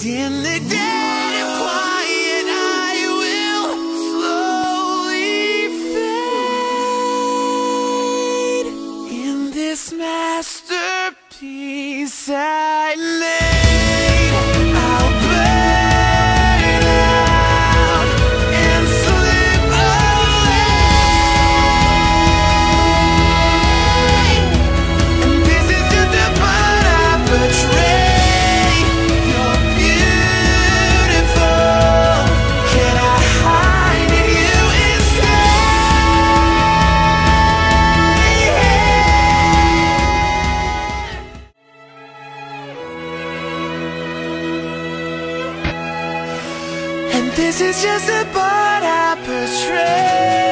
in the dead of quiet, I will slowly fade in this masterpiece I made. I'll burn out and slip away. And this is just a part I betray. You're beautiful. Can I hide in you instead? And this is just a part I portray.